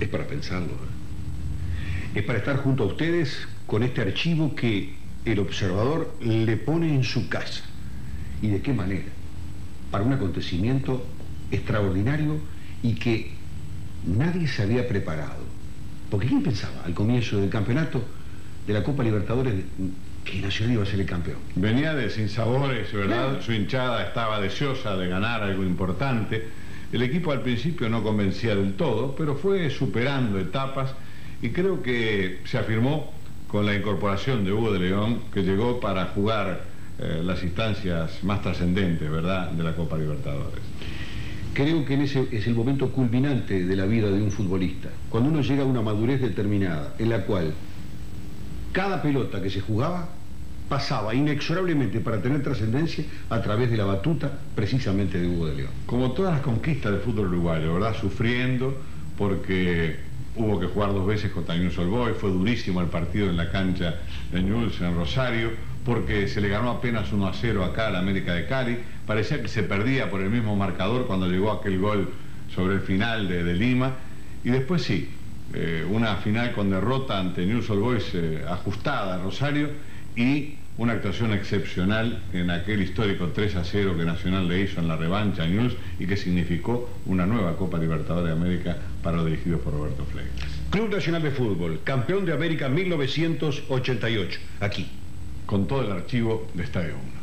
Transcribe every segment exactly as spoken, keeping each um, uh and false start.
Es para pensarlo, ¿eh? Es para estar junto a ustedes con este archivo que el observador le pone en su casa. ¿Y de qué manera? Para un acontecimiento extraordinario y que nadie se había preparado. Porque ¿quién pensaba al comienzo del campeonato de la Copa Libertadores que Nacional iba a ser el campeón? Venía de sinsabores, ¿verdad? Claro. Su hinchada estaba deseosa de ganar algo importante. El equipo al principio no convencía del todo, pero fue superando etapas y creo que se afirmó con la incorporación de Hugo de León, que llegó para jugar eh, las instancias más trascendentes, ¿verdad?, de la Copa Libertadores. Creo que en ese es el momento culminante de la vida de un futbolista. Cuando uno llega a una madurez determinada, en la cual cada pelota que se jugaba pasaba inexorablemente para tener trascendencia a través de la batuta precisamente de Hugo de León. Como todas las conquistas del fútbol uruguayo, ¿verdad?, sufriendo porque hubo que jugar dos veces contra Newell's Old Boys, fue durísimo el partido en la cancha de Newell's en Rosario, porque se le ganó apenas uno a cero acá al América de Cali, parecía que se perdía por el mismo marcador cuando llegó aquel gol sobre el final de, de Lima, y después sí, eh, una final con derrota ante Newell's Old Boys eh, ajustada a Rosario, y una actuación excepcional en aquel histórico tres a cero que Nacional le hizo en la revancha a Newell's y que significó una nueva Copa Libertadores de América para los dirigidos por Roberto Fleitas. Club Nacional de Fútbol, campeón de América mil novecientos ochenta y ocho, aquí. Con todo el archivo de Estadio uno.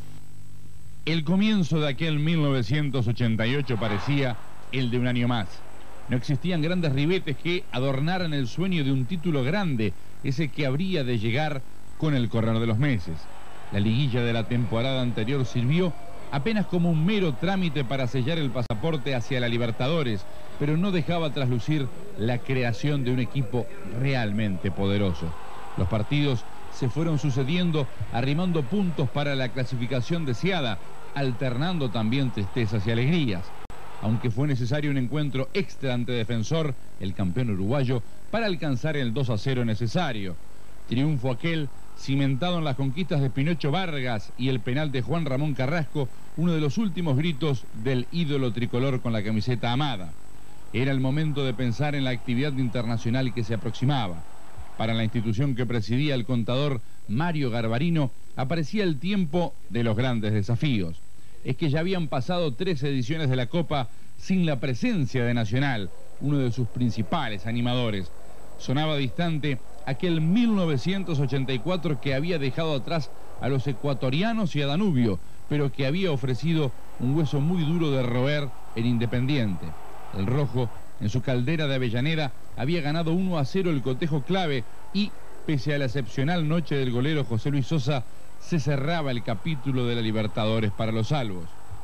El comienzo de aquel mil novecientos ochenta y ocho parecía el de un año más. No existían grandes ribetes que adornaran el sueño de un título grande, ese que habría de llegar con el correr de los meses. La liguilla de la temporada anterior sirvió apenas como un mero trámite para sellar el pasaporte hacia la Libertadores, pero no dejaba traslucir la creación de un equipo realmente poderoso. Los partidos se fueron sucediendo, arrimando puntos para la clasificación deseada, alternando también tristezas y alegrías. Aunque fue necesario un encuentro extra ante Defensor, el campeón uruguayo, para alcanzar el dos a cero necesario. Triunfo aquel cimentado en las conquistas de Pinocho Vargas y el penal de Juan Ramón Carrasco, uno de los últimos gritos del ídolo tricolor con la camiseta amada. Era el momento de pensar en la actividad internacional que se aproximaba. Para la institución que presidía el contador Mario Garbarino, aparecía el tiempo de los grandes desafíos. Es que ya habían pasado tres ediciones de la Copa sin la presencia de Nacional, uno de sus principales animadores. Sonaba distante aquel mil novecientos ochenta y cuatro que había dejado atrás a los ecuatorianos y a Danubio, pero que había ofrecido un hueso muy duro de roer en Independiente. El rojo, en su caldera de Avellaneda, había ganado uno a cero el cotejo clave y, pese a la excepcional noche del golero José Luis Sosa, se cerraba el capítulo de la Libertadores para los salvos.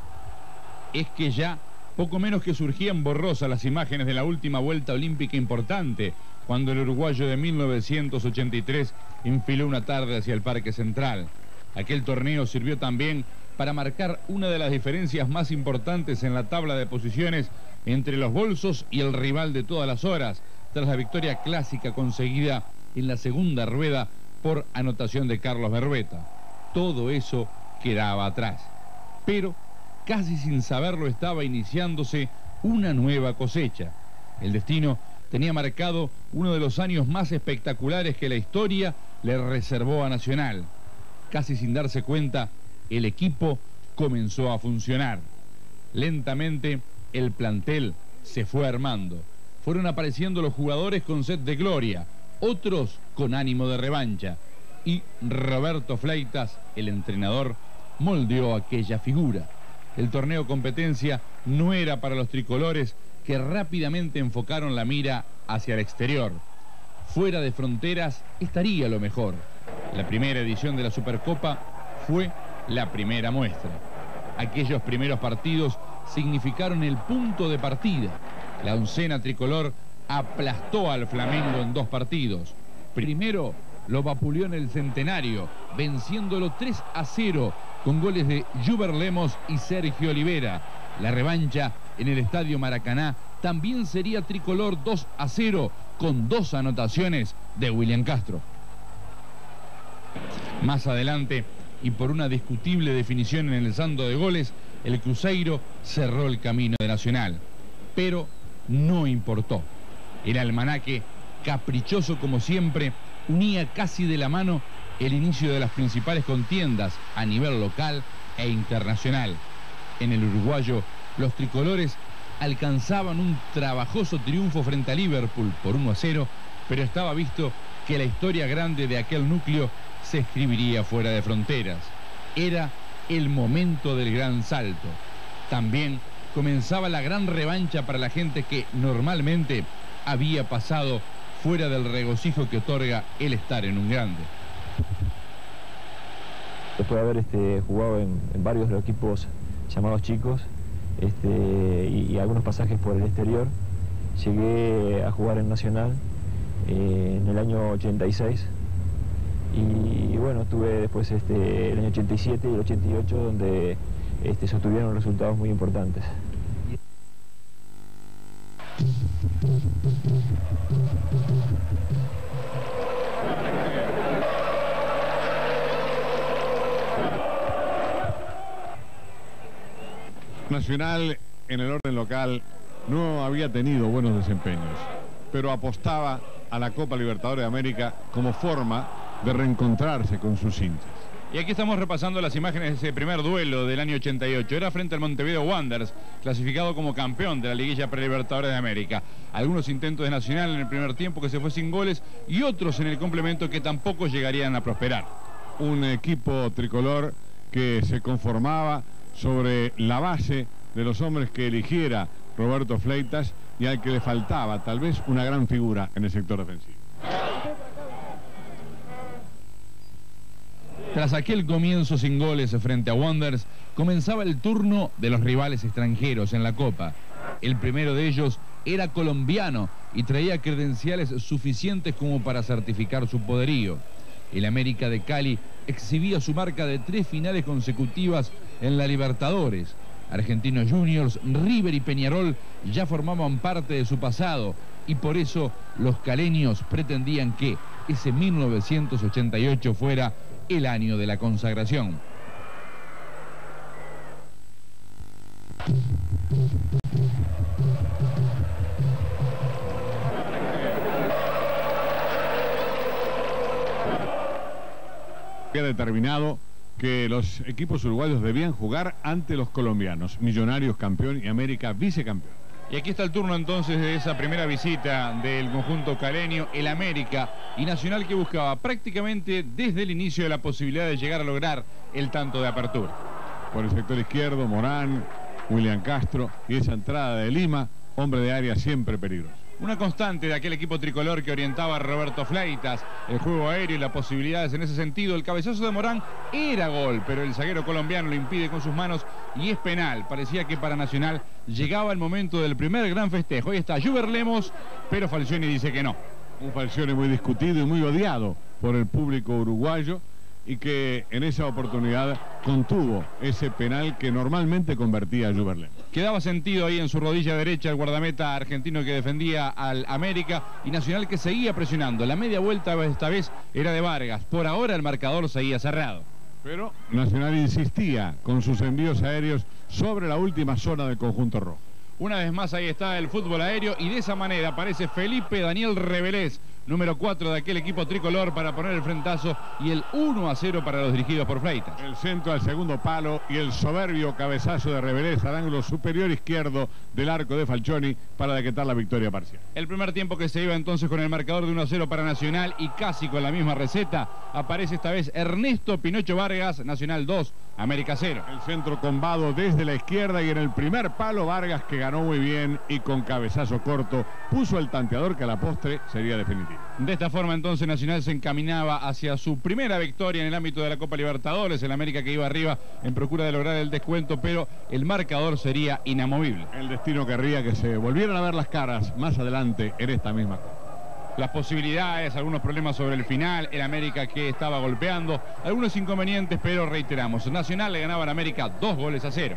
Es que ya poco menos que surgían borrosas las imágenes de la última vuelta olímpica importante, cuando el uruguayo de mil novecientos ochenta y tres enfiló una tarde hacia el Parque Central. Aquel torneo sirvió también para marcar una de las diferencias más importantes en la tabla de posiciones entre los bolsos y el rival de todas las horas, tras la victoria clásica conseguida en la segunda rueda por anotación de Carlos Berrueta. Todo eso quedaba atrás. Pero, casi sin saberlo, estaba iniciándose una nueva cosecha. El destino tenía marcado uno de los años más espectaculares que la historia le reservó a Nacional. Casi sin darse cuenta, el equipo comenzó a funcionar. Lentamente, el plantel se fue armando. Fueron apareciendo los jugadores con sed de gloria, otros con ánimo de revancha. Y Roberto Fleitas, el entrenador, moldeó aquella figura. El torneo competencia no era para los tricolores, que rápidamente enfocaron la mira hacia el exterior. Fuera de fronteras estaría lo mejor. La primera edición de la Supercopa fue la primera muestra. Aquellos primeros partidos significaron el punto de partida. La oncena tricolor aplastó al Flamengo en dos partidos. Primero lo vapuleó en el Centenario, venciéndolo tres a cero con goles de Juber Lemos y Sergio Olivera. La revancha en el Estadio Maracaná también sería tricolor dos a cero con dos anotaciones de William Castro. Más adelante, y por una discutible definición en el saldo de goles, el Cruzeiro cerró el camino de Nacional. Pero no importó. El almanaque, caprichoso como siempre, unía casi de la mano el inicio de las principales contiendas a nivel local e internacional. En el uruguayo, los tricolores alcanzaban un trabajoso triunfo frente a Liverpool por uno a cero, pero estaba visto que la historia grande de aquel núcleo se escribiría fuera de fronteras. Era el momento del gran salto. También comenzaba la gran revancha para la gente que normalmente había pasado fuera del regocijo que otorga el estar en un grande. Después de haber este, jugado en, en varios de los equipos llamados chicos este, y, y algunos pasajes por el exterior, llegué a jugar en Nacional eh, en el año ochenta y seis y, y bueno, tuve después este, el año ochenta y siete y el ochenta y ocho donde este, se obtuvieron resultados muy importantes. Nacional en el orden local no había tenido buenos desempeños, pero apostaba a la Copa Libertadores de América como forma de reencontrarse con sus hinchas. Y aquí estamos repasando las imágenes de ese primer duelo del año ochenta y ocho. Era frente al Montevideo Wanderers, clasificado como campeón de la liguilla prelibertadores de América. Algunos intentos de Nacional en el primer tiempo que se fue sin goles y otros en el complemento que tampoco llegarían a prosperar. Un equipo tricolor que se conformaba sobre la base de los hombres que eligiera Roberto Fleitas y al que le faltaba tal vez una gran figura en el sector defensivo. Tras aquel comienzo sin goles frente a Wanderers, comenzaba el turno de los rivales extranjeros en la Copa. El primero de ellos era colombiano y traía credenciales suficientes como para certificar su poderío. El América de Cali exhibía su marca de tres finales consecutivas en la Libertadores. Argentinos Juniors, River y Peñarol ya formaban parte de su pasado y por eso los caleños pretendían que ese mil novecientos ochenta y ocho fuera el año de la consagración. Había determinado que los equipos uruguayos debían jugar ante los colombianos, Millonarios campeón y América vicecampeón. Y aquí está el turno entonces de esa primera visita del conjunto caleño, el América y Nacional, que buscaba prácticamente desde el inicio de la posibilidad de llegar a lograr el tanto de apertura. Por el sector izquierdo, Morán, William Castro y esa entrada de Lima, hombre de área siempre peligroso. Una constante de aquel equipo tricolor que orientaba a Roberto Fleitas, el juego aéreo y las posibilidades en ese sentido. El cabezazo de Morán era gol, pero el zaguero colombiano lo impide con sus manos y es penal. Parecía que para Nacional llegaba el momento del primer gran festejo. Ahí está Juber Lemos, pero Falcioni dice que no. Un Falcioni muy discutido y muy odiado por el público uruguayo y que en esa oportunidad contuvo ese penal que normalmente convertía a Juber Lemos. Quedaba sentido ahí en su rodilla derecha el guardameta argentino que defendía al América y Nacional que seguía presionando. La media vuelta esta vez era de Vargas. Por ahora el marcador seguía cerrado. Pero Nacional insistía con sus envíos aéreos sobre la última zona del conjunto rojo. Una vez más ahí está el fútbol aéreo y de esa manera aparece Felipe Daniel Revelés, número cuatro de aquel equipo tricolor, para poner el frentazo y el uno a cero para los dirigidos por Fleitas. El centro al segundo palo y el soberbio cabezazo de Revelés al ángulo superior izquierdo del arco de Falcioni para decretar la victoria parcial. El primer tiempo que se iba entonces con el marcador de uno a cero para Nacional y casi con la misma receta, aparece esta vez Ernesto Pinocho Vargas, Nacional dos, América cero. El centro combado desde la izquierda y en el primer palo Vargas, que ganó muy bien y con cabezazo corto puso el tanteador que a la postre sería definitivo. De esta forma entonces Nacional se encaminaba hacia su primera victoria en el ámbito de la Copa Libertadores. El América que iba arriba en procura de lograr el descuento, pero el marcador sería inamovible. El destino querría que se volvieran a ver las caras más adelante en esta misma Copa. Las posibilidades, algunos problemas sobre el final, el América que estaba golpeando, algunos inconvenientes, pero reiteramos, Nacional le ganaba al América dos goles a cero.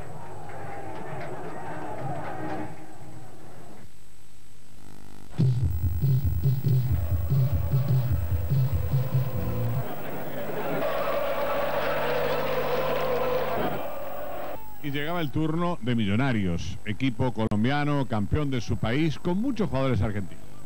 Y llegaba el turno de Millonarios, equipo colombiano, campeón de su país, con muchos jugadores argentinos.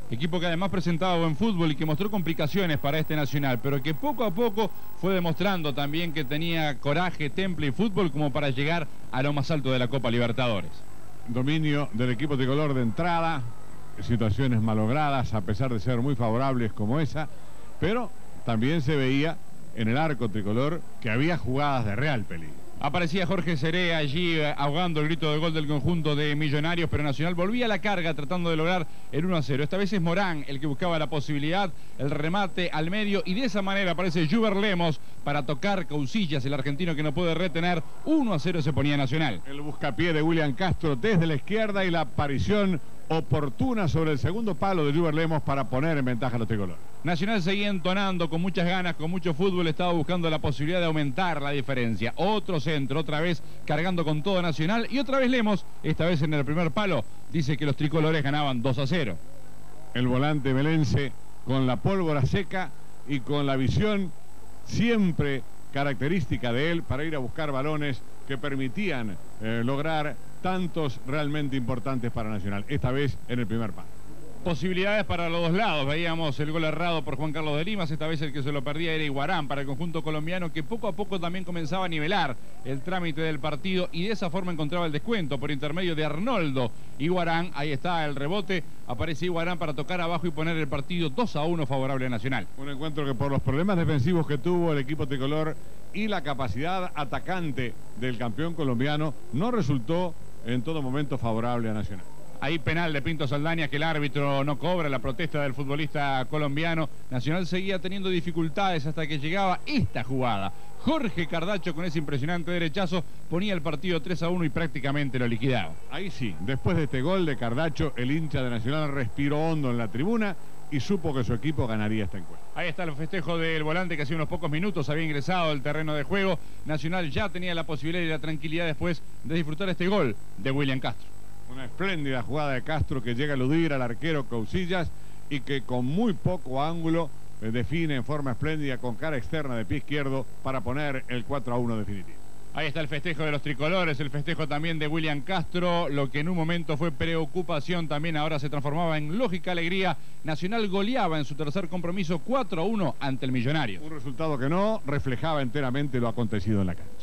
Equipo que además presentaba buen fútbol y que mostró complicaciones para este Nacional, pero que poco a poco fue demostrando también que tenía coraje, temple y fútbol como para llegar a lo más alto de la Copa Libertadores. Dominio del equipo tricolor de entrada, situaciones malogradas a pesar de ser muy favorables como esa, pero también se veía en el arco tricolor que había jugadas de real peligro. Aparecía Jorge Seré allí eh, ahogando el grito de gol del conjunto de Millonarios, pero Nacional volvía a la carga tratando de lograr el uno a cero. Esta vez es Morán el que buscaba la posibilidad, el remate al medio, y de esa manera aparece Juber Lemos para tocar Cousillas, el argentino que no puede retener. uno a cero se ponía Nacional. El buscapié de William Castro desde la izquierda y la aparición oportuna sobre el segundo palo de Juber Lemos para poner en ventaja a los tricolores. Nacional seguía entonando con muchas ganas, con mucho fútbol, estaba buscando la posibilidad de aumentar la diferencia. Otro centro, otra vez cargando con todo Nacional, y otra vez Lemos, esta vez en el primer palo, dice que los tricolores ganaban dos a cero. El volante melense con la pólvora seca y con la visión siempre característica de él para ir a buscar balones que permitían eh, lograr tantos realmente importantes para Nacional, esta vez en el primer palo. Posibilidades para los dos lados, veíamos el gol errado por Juan Carlos de Limas, esta vez el que se lo perdía era Iguarán para el conjunto colombiano, que poco a poco también comenzaba a nivelar el trámite del partido y de esa forma encontraba el descuento por intermedio de Arnoldo Iguarán. Ahí está el rebote, aparece Iguarán para tocar abajo y poner el partido dos a uno favorable a Nacional. Un encuentro que por los problemas defensivos que tuvo el equipo tricolor y la capacidad atacante del campeón colombiano no resultó en todo momento favorable a Nacional. Ahí penal de Pinto Saldaña que el árbitro no cobra, la protesta del futbolista colombiano. Nacional seguía teniendo dificultades hasta que llegaba esta jugada. Jorge Cardacho con ese impresionante derechazo ponía el partido tres a uno y prácticamente lo liquidaba. Ahí sí, después de este gol de Cardacho, el hincha de Nacional respiró hondo en la tribuna y supo que su equipo ganaría este encuentro. Ahí está el festejo del volante que hace unos pocos minutos había ingresado al terreno de juego. Nacional ya tenía la posibilidad y la tranquilidad después de disfrutar este gol de William Castro. Una espléndida jugada de Castro que llega a eludir al arquero Cousillas y que con muy poco ángulo eh, define en forma espléndida con cara externa de pie izquierdo para poner el cuatro a uno definitivo. Ahí está el festejo de los tricolores, el festejo también de William Castro, lo que en un momento fue preocupación también ahora se transformaba en lógica alegría. Nacional goleaba en su tercer compromiso cuatro a uno ante el Millonarios. Un resultado que no reflejaba enteramente lo acontecido en la cancha.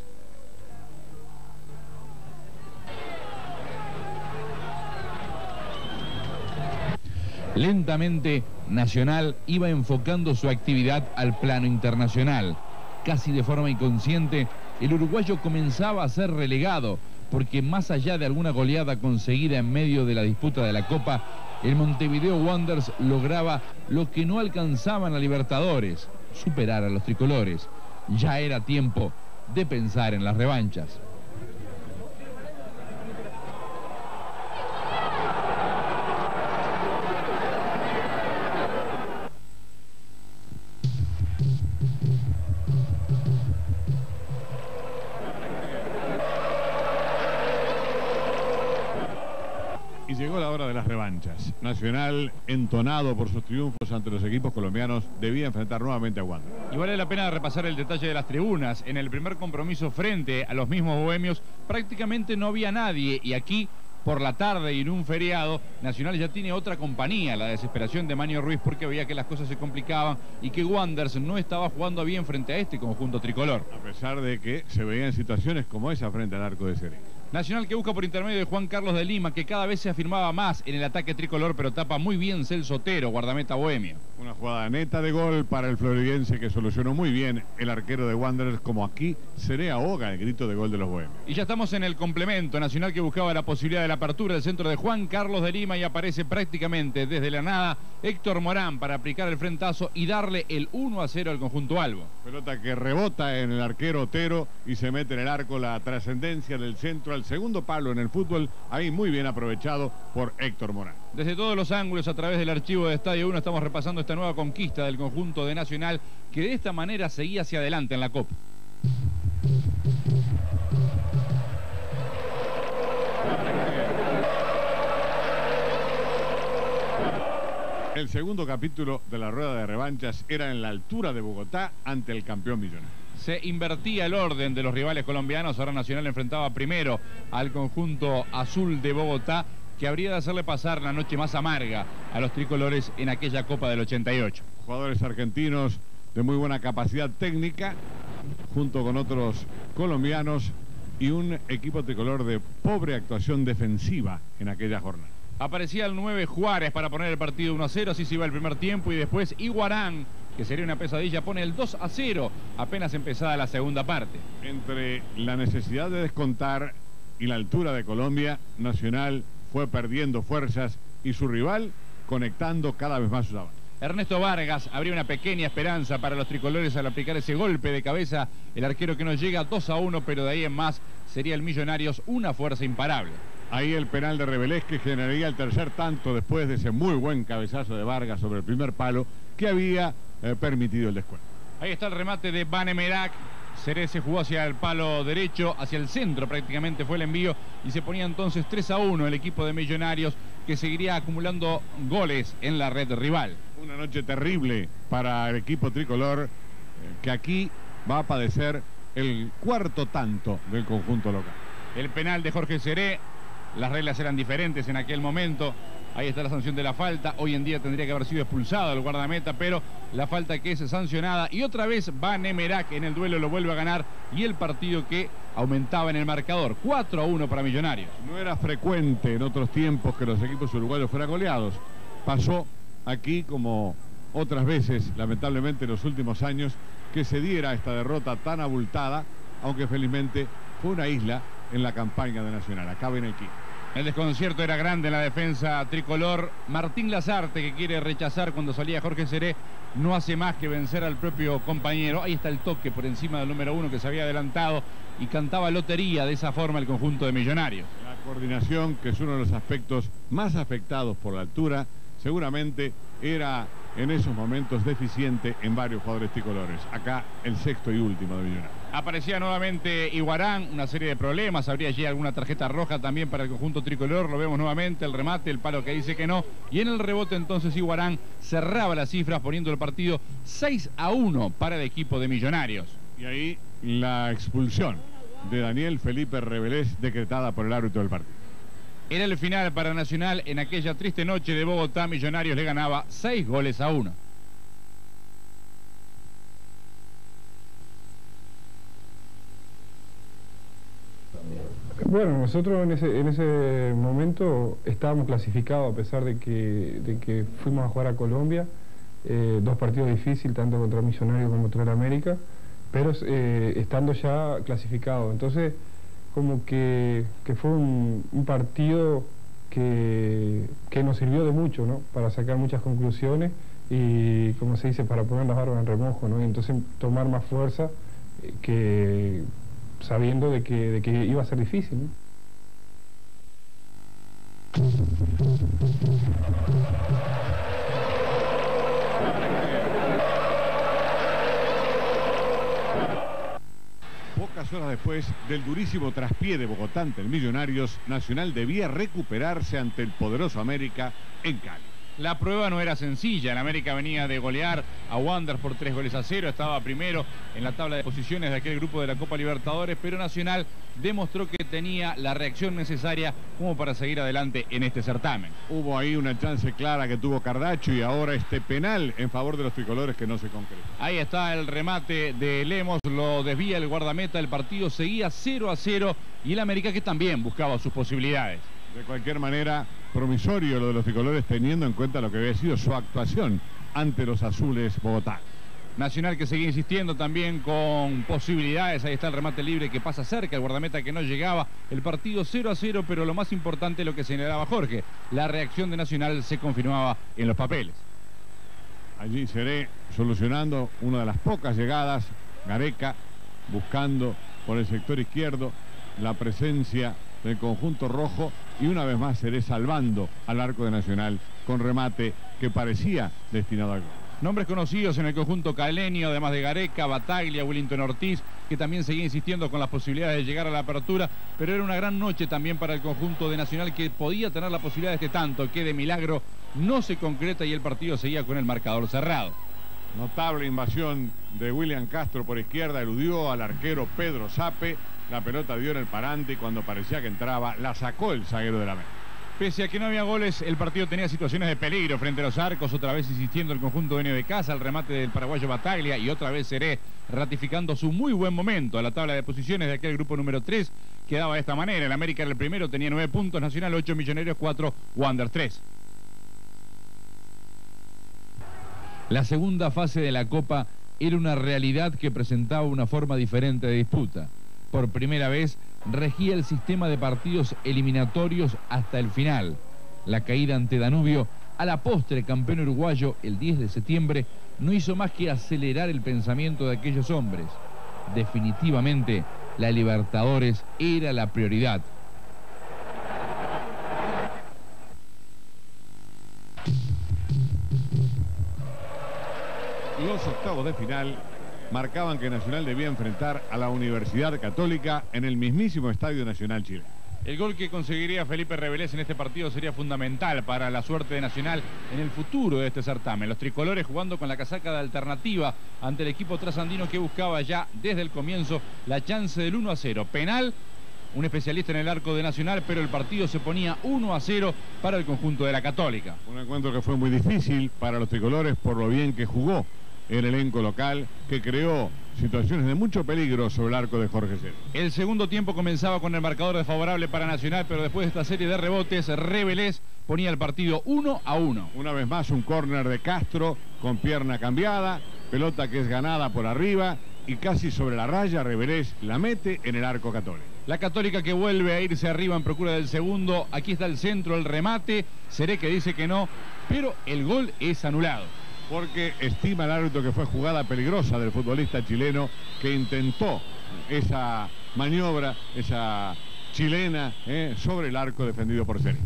Lentamente, Nacional iba enfocando su actividad al plano internacional. Casi de forma inconsciente, el uruguayo comenzaba a ser relegado, porque más allá de alguna goleada conseguida en medio de la disputa de la Copa, el Montevideo Wanderers lograba lo que no alcanzaban a Libertadores, superar a los tricolores. Ya era tiempo de pensar en las revanchas. Y llegó la hora de las revanchas. Nacional, entonado por sus triunfos ante los equipos colombianos, debía enfrentar nuevamente a Wander. Y vale la pena repasar el detalle de las tribunas. En el primer compromiso frente a los mismos bohemios, prácticamente no había nadie. Y aquí, por la tarde y en un feriado, Nacional ya tiene otra compañía. La desesperación de Manio Ruiz porque veía que las cosas se complicaban y que Wanderers no estaba jugando bien frente a este conjunto tricolor. A pesar de que se veían situaciones como esa frente al arco de Seré. Nacional que busca por intermedio de Juan Carlos de Lima, que cada vez se afirmaba más en el ataque tricolor, pero tapa muy bien Celso Otero, guardameta bohemio. Una jugada neta de gol para el floridense que solucionó muy bien el arquero de Wanderers, como aquí Seré ahoga el grito de gol de los bohemios. Y ya estamos en el complemento. Nacional que buscaba la posibilidad de la apertura del centro de Juan Carlos de Lima y aparece prácticamente desde la nada Héctor Morán para aplicar el frentazo y darle el uno a cero al conjunto albo. Pelota que rebota en el arquero Otero y se mete en el arco. La trascendencia del centro al segundo palo en el fútbol, ahí muy bien aprovechado por Héctor Morán. Desde todos los ángulos, a través del archivo de Estadio uno, estamos repasando esta nueva conquista del conjunto de Nacional, que de esta manera seguía hacia adelante en la Copa. El segundo capítulo de la rueda de revanchas era en la altura de Bogotá ante el campeón millonario. Se invertía el orden de los rivales colombianos. Ahora Nacional enfrentaba primero al conjunto azul de Bogotá que habría de hacerle pasar la noche más amarga a los tricolores en aquella Copa del ochenta y ocho. Jugadores argentinos de muy buena capacidad técnica, junto con otros colombianos, y un equipo tricolor de pobre actuación defensiva en aquella jornada. Aparecía el nueve Juárez para poner el partido uno a cero, así se iba el primer tiempo, y después Iguarán, que sería una pesadilla, pone el dos a cero apenas empezada la segunda parte. Entre la necesidad de descontar y la altura de Colombia, Nacional fue perdiendo fuerzas y su rival conectando cada vez más sus avances. Ernesto Vargas abría una pequeña esperanza para los tricolores al aplicar ese golpe de cabeza, el arquero que nos llega dos a uno, pero de ahí en más sería el Millonarios una fuerza imparable. Ahí el penal de Revelés, que generaría el tercer tanto después de ese muy buen cabezazo de Vargas sobre el primer palo que había eh, permitido el descuento. Ahí está el remate de Vanemerac. Seré se jugó hacia el palo derecho, hacia el centro prácticamente fue el envío, y se ponía entonces tres a uno el equipo de Millonarios, que seguiría acumulando goles en la red rival. Una noche terrible para el equipo tricolor, eh, que aquí va a padecer el cuarto tanto del conjunto local. El penal de Jorge Seré, las reglas eran diferentes en aquel momento. Ahí está la sanción de la falta. Hoy en día tendría que haber sido expulsado el guardameta, pero la falta que es sancionada. Y otra vez Vanemerac en el duelo lo vuelve a ganar, y el partido que aumentaba en el marcador. cuatro a uno para Millonarios. No era frecuente en otros tiempos que los equipos uruguayos fueran goleados. Pasó aquí, como otras veces, lamentablemente en los últimos años, que se diera esta derrota tan abultada, aunque felizmente fue una isla en la campaña de Nacional. Acá ven aquí. El desconcierto era grande en la defensa tricolor. Martín Lazarte, que quiere rechazar cuando salía Jorge Seré, no hace más que vencer al propio compañero. Ahí está el toque por encima del número uno, que se había adelantado, y cantaba lotería de esa forma el conjunto de Millonarios. La coordinación, que es uno de los aspectos más afectados por la altura, seguramente era en esos momentos deficiente en varios jugadores tricolores. Acá el sexto y último de Millonarios. Aparecía nuevamente Iguarán, una serie de problemas, habría allí alguna tarjeta roja también para el conjunto tricolor. Lo vemos nuevamente, el remate, el palo que dice que no, y en el rebote entonces Iguarán cerraba las cifras, poniendo el partido seis a uno para el equipo de Millonarios. Y ahí la expulsión de Daniel Felipe Revelés, decretada por el árbitro del partido. Era el final para Nacional en aquella triste noche de Bogotá. Millonarios le ganaba seis goles a uno. Bueno, nosotros en ese, en ese momento estábamos clasificados, a pesar de que, de que fuimos a jugar a Colombia, eh, dos partidos difíciles, tanto contra Millonarios como contra el América, pero eh, estando ya clasificados. Entonces, como que, que fue un, un partido que, que nos sirvió de mucho, ¿no? Para sacar muchas conclusiones y, como se dice, para poner las barbas en remojo, ¿no? Y entonces tomar más fuerza, eh, que sabiendo de que, de que iba a ser difícil, ¿no? Pocas horas después del durísimo traspié de Bogotá ante el Millonarios, Nacional debía recuperarse ante el poderoso América en Cali. La prueba no era sencilla. El América venía de golear a Wander por tres goles a cero. Estaba primero en la tabla de posiciones de aquel grupo de la Copa Libertadores, pero Nacional demostró que tenía la reacción necesaria como para seguir adelante en este certamen. Hubo ahí una chance clara que tuvo Cardacho, y ahora este penal en favor de los tricolores que no se concretó. Ahí está el remate de Lemos, lo desvía el guardameta. El partido seguía cero a cero, y el América, que también buscaba sus posibilidades. De cualquier manera, promisorio lo de los tricolores, teniendo en cuenta lo que había sido su actuación ante los azules Bogotá. Nacional, que seguía insistiendo también con posibilidades. Ahí está el remate libre que pasa cerca, el guardameta que no llegaba. El partido cero a cero, pero lo más importante, lo que señalaba Jorge, la reacción de Nacional se confirmaba en los papeles. Allí Seré solucionando una de las pocas llegadas, Gareca buscando por el sector izquierdo la presencia del conjunto rojo, y una vez más Seré salvando al arco de Nacional con remate que parecía destinado al gol. Nombres conocidos en el conjunto caleño, además de Gareca, Bataglia, Willington Ortiz, que también seguía insistiendo con las posibilidades de llegar a la apertura, pero era una gran noche también para el conjunto de Nacional, que podía tener la posibilidad de este tanto, que de milagro no se concreta, y el partido seguía con el marcador cerrado. Notable invasión de William Castro por izquierda, eludió al arquero Pedro Sape, la pelota dio en el parante, y cuando parecía que entraba, la sacó el zaguero de la meta. Pese a que no había goles, el partido tenía situaciones de peligro frente a los arcos, otra vez insistiendo el conjunto dueño de casa, el remate del paraguayo Bataglia y otra vez Seré ratificando su muy buen momento. A la tabla de posiciones de aquel grupo número tres quedaba de esta manera: el América era el primero, tenía nueve puntos, Nacional ocho, Millonarios cuatro, Wander tres. La segunda fase de la Copa era una realidad que presentaba una forma diferente de disputa. Por primera vez regía el sistema de partidos eliminatorios hasta el final. La caída ante Danubio, a la postre campeón uruguayo el diez de septiembre, no hizo más que acelerar el pensamiento de aquellos hombres. Definitivamente, la Libertadores era la prioridad. Los octavos de final marcaban que Nacional debía enfrentar a la Universidad Católica en el mismísimo Estadio Nacional Chile. El gol que conseguiría Felipe Revelés en este partido sería fundamental para la suerte de Nacional en el futuro de este certamen. Los tricolores jugando con la casaca de alternativa ante el equipo trasandino que buscaba ya desde el comienzo la chance del uno a cero. Penal, un especialista en el arco de Nacional, pero el partido se ponía uno a cero para el conjunto de la Católica. Un encuentro que fue muy difícil para los tricolores por lo bien que jugó el elenco local, que creó situaciones de mucho peligro sobre el arco de Jorge Seré. El segundo tiempo comenzaba con el marcador desfavorable para Nacional, pero después de esta serie de rebotes, Revelés ponía el partido uno a uno. Una vez más un córner de Castro con pierna cambiada, pelota que es ganada por arriba y casi sobre la raya. Revelés la mete en el arco Católico. La Católica que vuelve a irse arriba en procura del segundo. Aquí está el centro, el remate. Seré que dice que no, pero el gol es anulado. Porque estima el árbitro que fue jugada peligrosa del futbolista chileno que intentó esa maniobra, esa chilena, eh, sobre el arco defendido por Seré.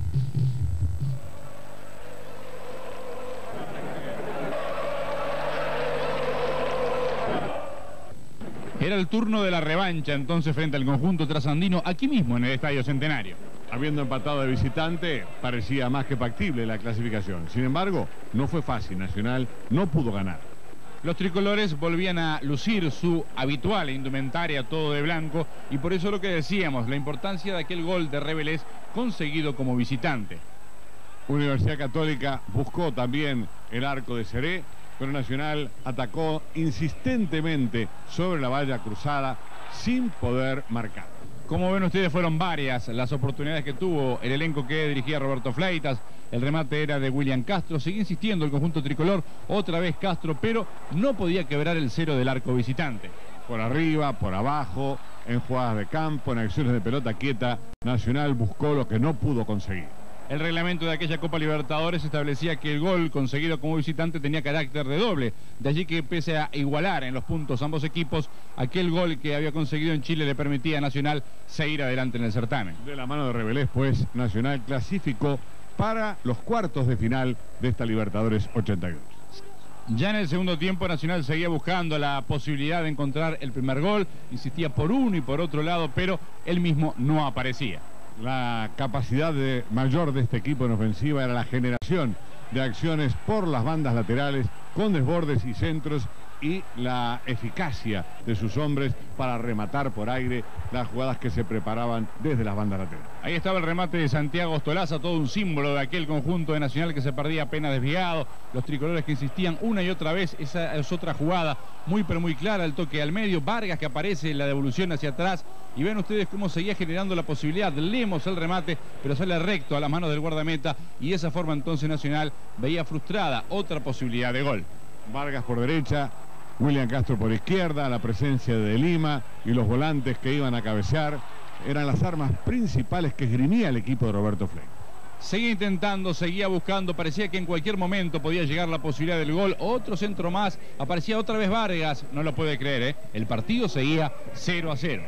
Era el turno de la revancha entonces frente al conjunto trasandino, aquí mismo en el Estadio Centenario. Habiendo empatado de visitante, parecía más que factible la clasificación. Sin embargo, no fue fácil. Nacional no pudo ganar. Los tricolores volvían a lucir su habitual indumentaria, todo de blanco, y por eso lo que decíamos, la importancia de aquel gol de Revelés conseguido como visitante. Universidad Católica buscó también el arco de Seré, pero Nacional atacó insistentemente sobre la valla cruzada sin poder marcar. Como ven ustedes, fueron varias las oportunidades que tuvo el elenco que dirigía Roberto Fleitas. El remate era de William Castro. Sigue insistiendo el conjunto tricolor, otra vez Castro, pero no podía quebrar el cero del arco visitante. Por arriba, por abajo, en jugadas de campo, en acciones de pelota quieta, Nacional buscó lo que no pudo conseguir. El reglamento de aquella Copa Libertadores establecía que el gol conseguido como visitante tenía carácter de doble. De allí que, pese a igualar en los puntos ambos equipos, aquel gol que había conseguido en Chile le permitía a Nacional seguir adelante en el certamen. De la mano de Revelés, pues, Nacional clasificó para los cuartos de final de esta Libertadores ochenta y dos. Ya en el segundo tiempo Nacional seguía buscando la posibilidad de encontrar el primer gol, insistía por uno y por otro lado, pero él mismo no aparecía. La capacidad de, mayor de este equipo en ofensiva era la generación de acciones por las bandas laterales con desbordes y centros y la eficacia de sus hombres para rematar por aire las jugadas que se preparaban desde las bandas laterales. Ahí estaba el remate de Santiago Ostolaza, todo un símbolo de aquel conjunto de Nacional que se perdía apenas desviado. Los tricolores que insistían una y otra vez, esa es otra jugada muy pero muy clara, el toque al medio, Vargas que aparece en la devolución hacia atrás y ven ustedes cómo seguía generando la posibilidad. Lemos el remate, pero sale recto a las manos del guardameta y de esa forma entonces Nacional veía frustrada otra posibilidad de gol. Vargas por derecha, William Castro por izquierda, la presencia de Lima y los volantes que iban a cabecear eran las armas principales que esgrimía el equipo de Roberto Fleitas. Seguía intentando, seguía buscando, parecía que en cualquier momento podía llegar la posibilidad del gol. Otro centro más, aparecía otra vez Vargas, no lo puede creer, ¿eh? El partido seguía cero a cero.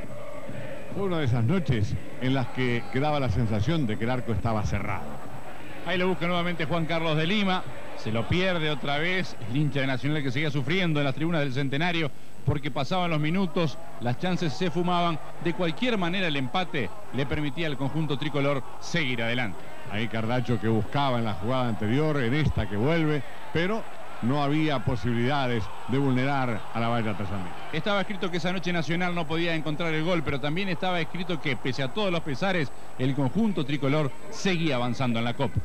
Fue una de esas noches en las que quedaba la sensación de que el arco estaba cerrado. Ahí lo busca nuevamente Juan Carlos de Lima, se lo pierde otra vez, el hincha de Nacional que seguía sufriendo en las tribunas del Centenario porque pasaban los minutos, las chances se fumaban, de cualquier manera el empate le permitía al conjunto tricolor seguir adelante. Ahí Cardacho que buscaba en la jugada anterior, en esta que vuelve, pero no había posibilidades de vulnerar a la valla trasandina. Estaba escrito que esa noche Nacional no podía encontrar el gol, pero también estaba escrito que, pese a todos los pesares, el conjunto tricolor seguía avanzando en la Copa.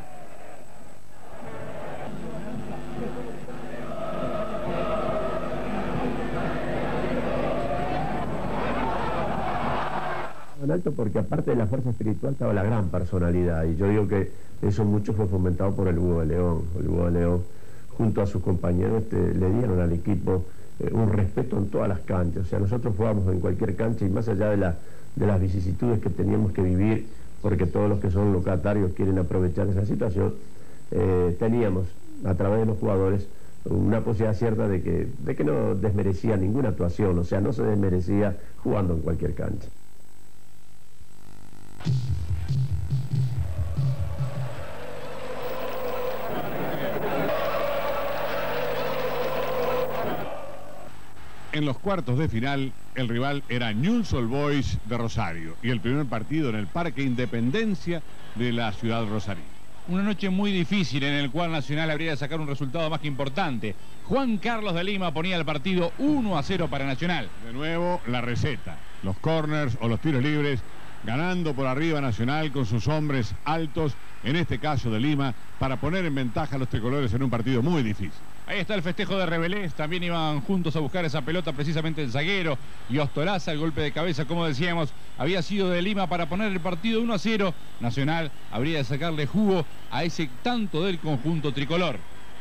En alto porque aparte de la fuerza espiritual estaba la gran personalidad, y yo digo que eso mucho fue fomentado por el Hugo de León. El Hugo de León, junto a sus compañeros, este, le dieron al equipo eh, un respeto en todas las canchas. O sea, nosotros jugábamos en cualquier cancha, y más allá de, la, de las vicisitudes que teníamos que vivir, porque todos los que son locatarios quieren aprovechar esa situación, eh, teníamos a través de los jugadores una posibilidad cierta de que, de que no desmerecía ninguna actuación. O sea, no se desmerecía jugando en cualquier cancha. En los cuartos de final, el rival era Newell's Old Boys de Rosario, y el primer partido en el Parque Independencia de la ciudad rosarina. Una noche muy difícil en el cual Nacional habría de sacar un resultado más que importante. Juan Carlos de Lima ponía el partido uno a cero para Nacional. De nuevo, la receta, los corners o los tiros libres, ganando por arriba Nacional con sus hombres altos, en este caso de Lima, para poner en ventaja a los tricolores en un partido muy difícil. Ahí está el festejo de Rebelés, también iban juntos a buscar esa pelota precisamente el zaguero y Ostolaza, el golpe de cabeza, como decíamos, había sido de Lima para poner el partido uno a cero. Nacional habría de sacarle jugo a ese tanto del conjunto tricolor.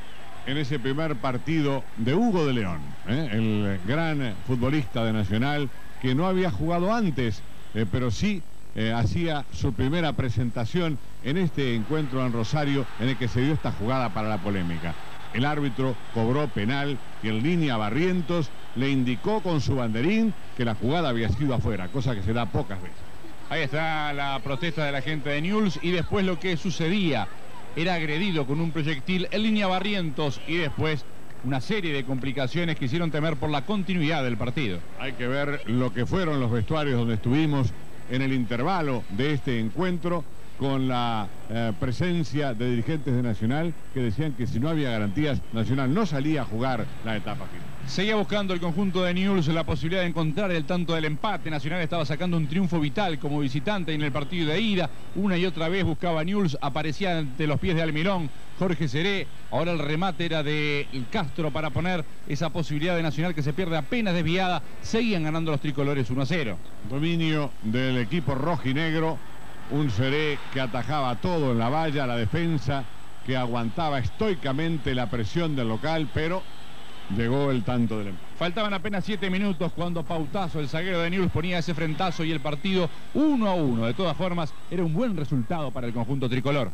En ese primer partido de Hugo de León, ¿eh? el gran futbolista de Nacional, que no había jugado antes, eh, pero sí eh, hacía su primera presentación en este encuentro en Rosario, en el que se dio esta jugada para la polémica. El árbitro cobró penal y en línea Barrientos le indicó con su banderín que la jugada había sido afuera, cosa que se da pocas veces. Ahí está la protesta de la gente de Newell's, y después lo que sucedía: era agredido con un proyectil en línea Barrientos, y después una serie de complicaciones que hicieron temer por la continuidad del partido. Hay que ver lo que fueron los vestuarios donde estuvimos en el intervalo de este encuentro, con la eh, presencia de dirigentes de Nacional que decían que si no había garantías, Nacional no salía a jugar la etapa final. Seguía buscando el conjunto de Newell's la posibilidad de encontrar el tanto del empate. Nacional estaba sacando un triunfo vital como visitante en el partido de ida. Una y otra vez buscaba Newell's, aparecía ante los pies de Almirón Jorge Seré. Ahora el remate era de Castro para poner esa posibilidad de Nacional, que se pierde apenas desviada. Seguían ganando los tricolores uno a cero. Dominio del equipo rojinegro. Un Seré que atajaba todo en la valla, la defensa que aguantaba estoicamente la presión del local, pero llegó el tanto del empate. Faltaban apenas siete minutos cuando Pautazo, el zaguero de Newell's, ponía ese frentazo y el partido uno a uno. De todas formas, era un buen resultado para el conjunto tricolor.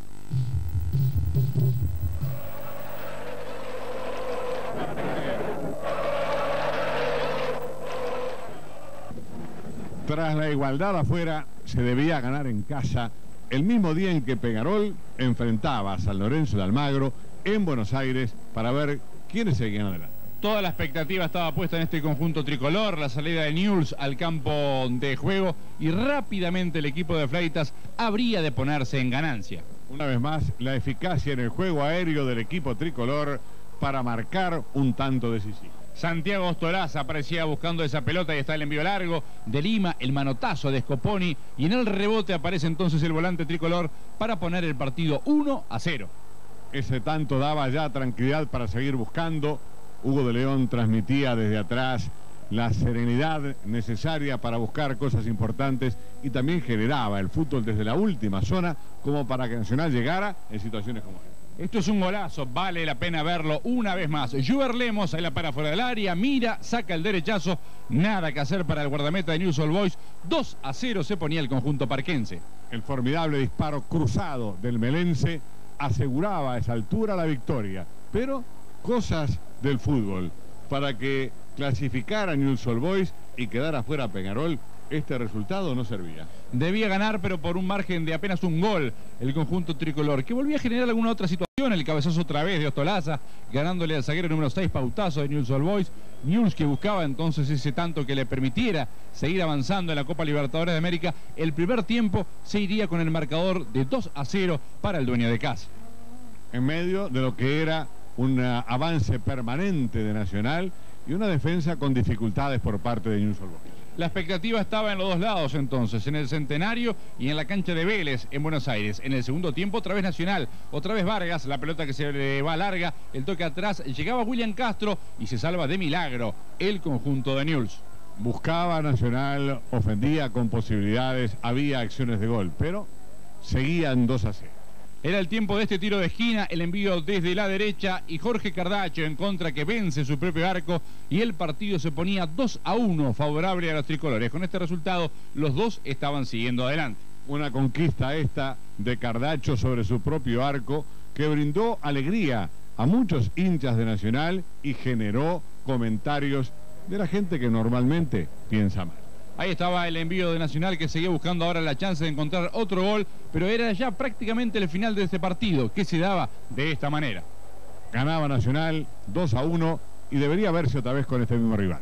Tras la igualdad afuera, se debía ganar en casa, el mismo día en que Peñarol enfrentaba a San Lorenzo de Almagro en Buenos Aires, para ver quiénes seguían adelante. Toda la expectativa estaba puesta en este conjunto tricolor, la salida de Newell's al campo de juego, y rápidamente el equipo de Fleitas habría de ponerse en ganancia. Una vez más, la eficacia en el juego aéreo del equipo tricolor para marcar un tanto decisivo. Santiago Ostolaza aparecía buscando esa pelota y está el envío largo de Lima, el manotazo de Scoponi, y en el rebote aparece entonces el volante tricolor para poner el partido uno a cero. Ese tanto daba ya tranquilidad para seguir buscando. Hugo de León transmitía desde atrás la serenidad necesaria para buscar cosas importantes, y también generaba el fútbol desde la última zona como para que Nacional llegara en situaciones como esta. Esto es un golazo, vale la pena verlo una vez más. Juber Lemos, ahí la para fuera del área, mira, saca el derechazo, nada que hacer para el guardameta de Newell's Old Boys. dos a cero se ponía el conjunto parquense. El formidable disparo cruzado del melense aseguraba a esa altura la victoria, pero cosas del fútbol. Para que clasificara Newell's Old Boys y quedara fuera Peñarol, este resultado no servía. Debía ganar, pero por un margen de apenas un gol, el conjunto tricolor, que volvía a generar alguna otra situación. El cabezazo otra vez de Ostolaza, ganándole al zaguero número seis, Pautazo, de Newell's Old Boys. Newell's, que buscaba entonces ese tanto que le permitiera seguir avanzando en la Copa Libertadores de América. El primer tiempo se iría con el marcador de dos a cero para el dueño de casa. En medio de lo que era un avance permanente de Nacional y una defensa con dificultades por parte de Newell's Old Boys. La expectativa estaba en los dos lados entonces, en el Centenario y en la cancha de Vélez en Buenos Aires. En el segundo tiempo otra vez Nacional, otra vez Vargas, la pelota que se le va larga, el toque atrás, llegaba William Castro y se salva de milagro el conjunto de Newell's. Buscaba Nacional, ofendía con posibilidades, había acciones de gol, pero seguían dos a cero. Era el tiempo de este tiro de esquina, el envío desde la derecha y Jorge Cardacho en contra que vence su propio arco y el partido se ponía dos a uno favorable a los tricolores. Con este resultado los dos estaban siguiendo adelante. Una conquista esta de Cardacho sobre su propio arco que brindó alegría a muchos hinchas de Nacional y generó comentarios de la gente que normalmente piensa mal. Ahí estaba el envío de Nacional que seguía buscando ahora la chance de encontrar otro gol, pero era ya prácticamente el final de este partido que se daba de esta manera. Ganaba Nacional dos a uno y debería verse otra vez con este mismo rival.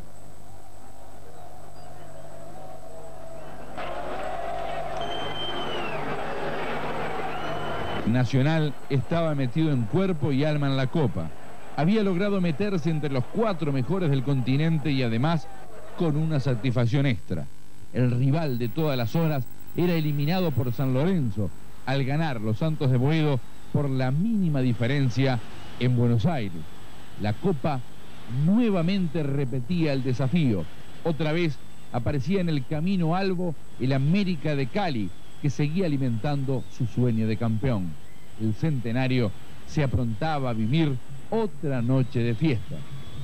Nacional estaba metido en cuerpo y alma en la Copa. Había logrado meterse entre los cuatro mejores del continente y además con una satisfacción extra. El rival de todas las horas era eliminado por San Lorenzo al ganar los Santos de Boedo por la mínima diferencia en Buenos Aires. La Copa nuevamente repetía el desafío. Otra vez aparecía en el camino albo el América de Cali, que seguía alimentando su sueño de campeón. El Centenario se aprontaba a vivir otra noche de fiesta.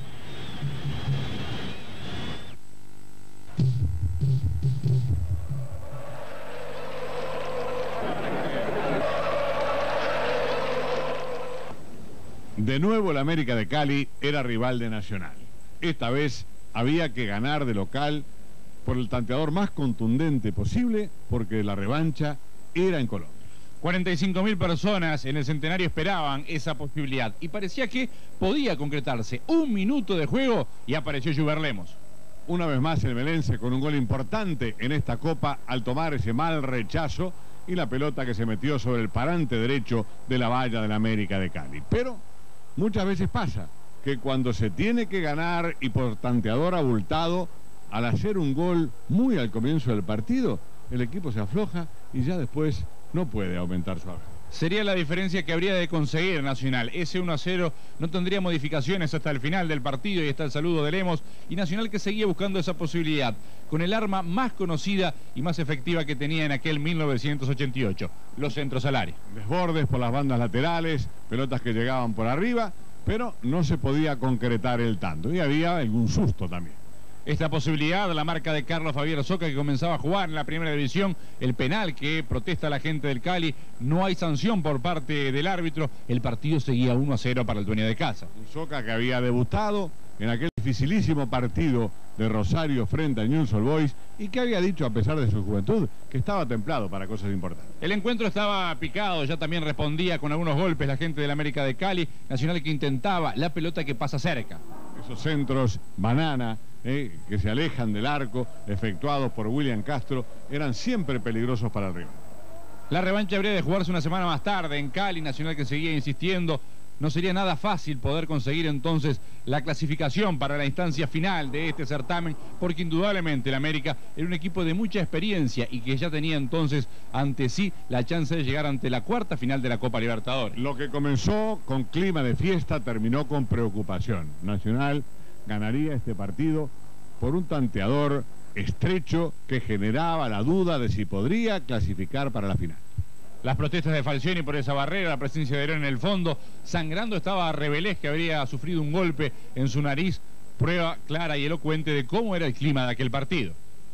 De nuevo el América de Cali era rival de Nacional. Esta vez había que ganar de local por el tanteador más contundente posible, porque la revancha era en Colombia. cuarenta y cinco mil personas en el Centenario esperaban esa posibilidad y parecía que podía concretarse. Un minuto de juego y apareció Juber Lemos. Una vez más el melense con un gol importante en esta Copa al tomar ese mal rechazo y la pelota que se metió sobre el parante derecho de la valla del América de Cali. Pero muchas veces pasa que cuando se tiene que ganar y por tanteador abultado, al hacer un gol muy al comienzo del partido, el equipo se afloja y ya después no puede aumentar su avance. Sería la diferencia que habría de conseguir Nacional. Ese uno a cero no tendría modificaciones hasta el final del partido y está el saludo de Lemos. Y Nacional que seguía buscando esa posibilidad con el arma más conocida y más efectiva que tenía en aquel mil novecientos ochenta y ocho, los centros al área. Desbordes por las bandas laterales, pelotas que llegaban por arriba, pero no se podía concretar el tanto y había algún susto también. Esta posibilidad, la marca de Carlos Fabián Soca, que comenzaba a jugar en la primera división, el penal que protesta la gente del Cali, no hay sanción por parte del árbitro, el partido seguía uno a cero para el dueño de casa. Un Soca que había debutado en aquel dificilísimo partido de Rosario frente a Newell's Old Boys y que había dicho, a pesar de su juventud, que estaba templado para cosas importantes. El encuentro estaba picado, ya también respondía con algunos golpes la gente del América de Cali, Nacional que intentaba la pelota que pasa cerca. Esos centros banana, Eh, que se alejan del arco, efectuados por William Castro, eran siempre peligrosos para el rival. La revancha habría de jugarse una semana más tarde en Cali, Nacional que seguía insistiendo. No sería nada fácil poder conseguir entonces la clasificación para la instancia final de este certamen, porque indudablemente el América era un equipo de mucha experiencia y que ya tenía entonces ante sí la chance de llegar ante la cuarta final de la Copa Libertadores. Lo que comenzó con clima de fiesta terminó con preocupación. Nacional ganaría este partido por un tanteador estrecho que generaba la duda de si podría clasificar para la final. Las protestas de Falcioni por esa barrera, la presencia de Herón en el fondo, sangrando estaba Rebelés, que habría sufrido un golpe en su nariz, prueba clara y elocuente de cómo era el clima de aquel partido.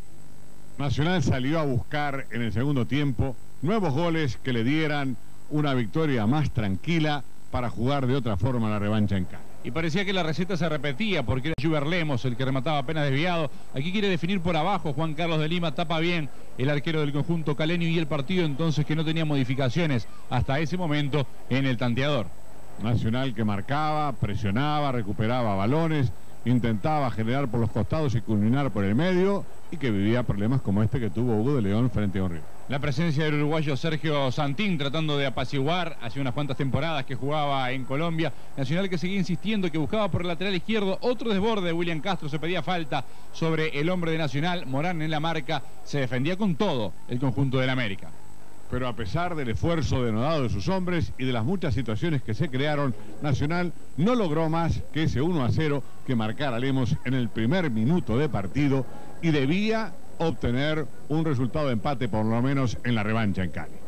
Nacional salió a buscar en el segundo tiempo nuevos goles que le dieran una victoria más tranquila para jugar de otra forma la revancha en Cali. Y parecía que la receta se repetía porque era Juber Lemos el que remataba apenas desviado. Aquí quiere definir por abajo Juan Carlos de Lima, tapa bien el arquero del conjunto caleño y el partido entonces que no tenía modificaciones hasta ese momento en el tanteador. Nacional que marcaba, presionaba, recuperaba balones intentaba generar por los costados y culminar por el medio, y que vivía problemas como este que tuvo Hugo de León frente a un rival. La presencia del uruguayo Sergio Santín tratando de apaciguar hace unas cuantas temporadas que jugaba en Colombia. Nacional que seguía insistiendo, que buscaba por el lateral izquierdo otro desborde de William Castro, se pedía falta sobre el hombre de Nacional. Morán en la marca, se defendía con todo el conjunto del América. Pero a pesar del esfuerzo denodado de sus hombres y de las muchas situaciones que se crearon, Nacional no logró más que ese uno a cero que marcara Lemos en el primer minuto de partido, y debía obtener un resultado de empate por lo menos en la revancha en Cali.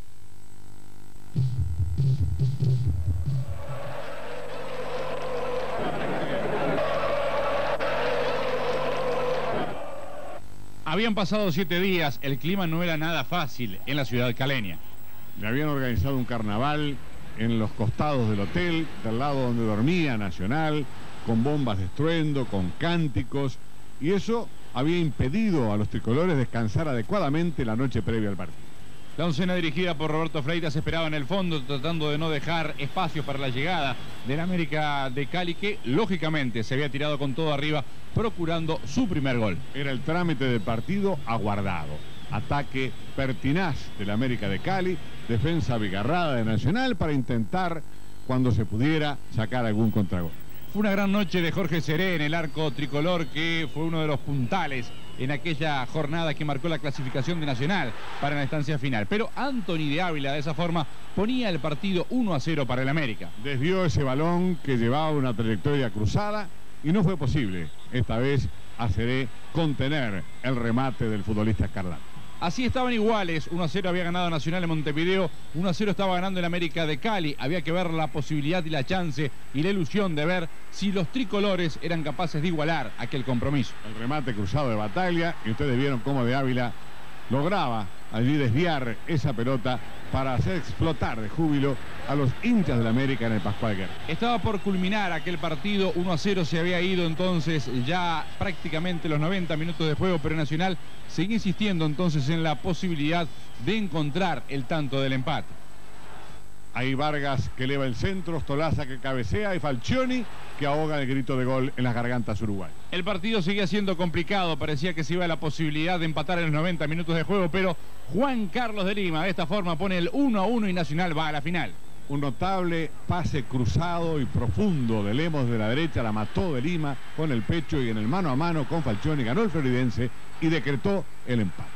Habían pasado siete días, el clima no era nada fácil en la ciudad caleña. Le habían organizado un carnaval en los costados del hotel, del lado donde dormía Nacional, con bombas de estruendo, con cánticos, y eso había impedido a los tricolores descansar adecuadamente la noche previa al partido. La oncena dirigida por Roberto Freitas esperaba en el fondo, tratando de no dejar espacios para la llegada del América de Cali, que lógicamente se había tirado con todo arriba, procurando su primer gol. Era el trámite del partido aguardado. Ataque pertinaz del América de Cali, defensa abigarrada de Nacional para intentar, cuando se pudiera, sacar algún contragol. Fue una gran noche de Jorge Seré en el arco tricolor, que fue uno de los puntales en aquella jornada que marcó la clasificación de Nacional para la instancia final. Pero Anthony de Ávila de esa forma ponía el partido uno a cero para el América. Desvió ese balón que llevaba una trayectoria cruzada y no fue posible esta vez a Seré contener el remate del futbolista escarlata. Así estaban iguales, uno a cero había ganado Nacional en Montevideo, uno a cero estaba ganando el América de Cali. Había que ver la posibilidad y la chance y la ilusión de ver si los tricolores eran capaces de igualar aquel compromiso. El remate cruzado de Bataglia, y ustedes vieron cómo de Ávila lograba allí desviar esa pelota para hacer explotar de júbilo a los hinchas del América en el Pascual Guerra. Estaba por culminar aquel partido, uno a cero se había ido entonces ya prácticamente los noventa minutos de juego, pero Nacional sigue insistiendo entonces en la posibilidad de encontrar el tanto del empate. Ahí Vargas que eleva el centro, Stolaza que cabecea y Falcioni que ahoga el grito de gol en las gargantas uruguayas. El partido seguía siendo complicado, parecía que se iba a la posibilidad de empatar en los noventa minutos de juego, pero Juan Carlos de Lima de esta forma pone el uno a uno y Nacional va a la final. Un notable pase cruzado y profundo de Lemos de la derecha, la mató de Lima con el pecho y en el mano a mano con Falcioni ganó el floridense y decretó el empate.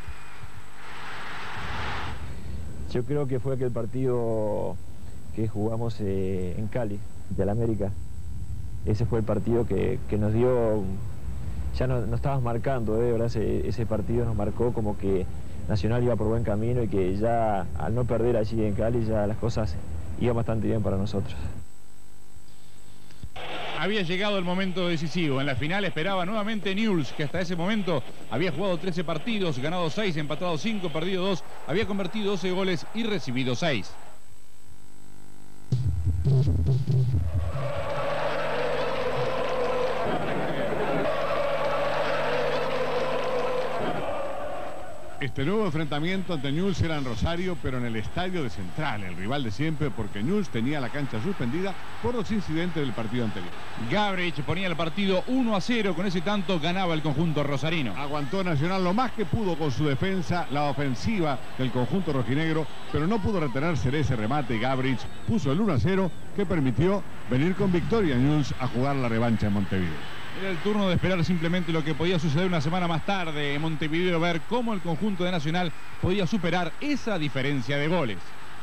Yo creo que fue aquel partido que jugamos eh, en Cali, del América. Ese fue el partido que, que nos dio, ya no, no estabas marcando, eh, ¿verdad? Ese, ese partido nos marcó como que Nacional iba por buen camino y que ya al no perder allí en Cali ya las cosas iban bastante bien para nosotros. Había llegado el momento decisivo. En la final esperaba nuevamente Newell's, que hasta ese momento había jugado trece partidos, ganado seis, empatado cinco, perdido dos, había convertido doce goles y recibido seis. Este nuevo enfrentamiento ante Newell's era en Rosario, pero en el estadio de Central, el rival de siempre, porque Newell's tenía la cancha suspendida por los incidentes del partido anterior. Gabrich ponía el partido uno a cero, con ese tanto ganaba el conjunto rosarino. Aguantó Nacional lo más que pudo con su defensa, la ofensiva del conjunto rojinegro, pero no pudo retenerse ese remate y Gabrich puso el uno a cero que permitió venir con victoria a Newell's a jugar la revancha en Montevideo. Era el turno de esperar simplemente lo que podía suceder una semana más tarde en Montevideo, ver cómo el conjunto de Nacional podía superar esa diferencia de goles.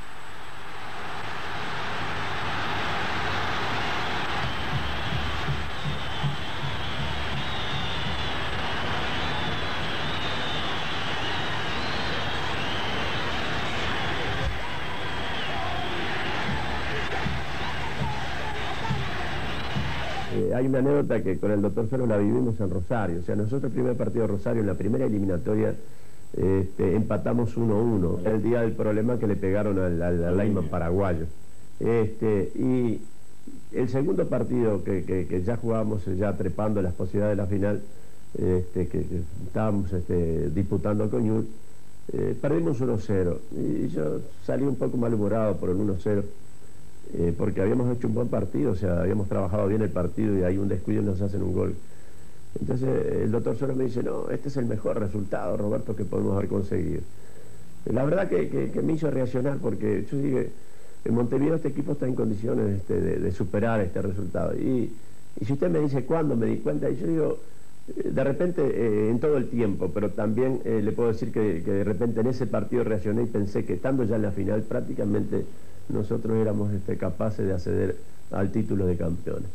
Hay una anécdota que con el doctor Ferro la vivimos en Rosario. O sea, nosotros el primer partido de Rosario, en la primera eliminatoria, este, empatamos uno a uno. El día del problema que le pegaron al, al, al lineman paraguayo. Este, y el segundo partido que, que, que ya jugábamos, ya trepando las posibilidades de la final, este, que, que estábamos este, disputando con Newell's, eh, perdimos uno a cero. Y yo salí un poco malhumorado por el uno a cero. eh, porque habíamos hecho un buen partido, o sea, habíamos trabajado bien el partido y hay un descuido y nos hacen un gol. Entonces el doctor Suárez me dice, no, este es el mejor resultado, Roberto, que podemos haber conseguido. La verdad que, que, que me hizo reaccionar, porque yo dije, en Montevideo este equipo está en condiciones este, de, de superar este resultado. Y, y si usted me dice cuándo me di cuenta, y yo digo, de repente eh, en todo el tiempo, pero también eh, le puedo decir que, que de repente en ese partido reaccioné y pensé que estando ya en la final prácticamente nosotros éramos este, capaces de acceder al título de campeones.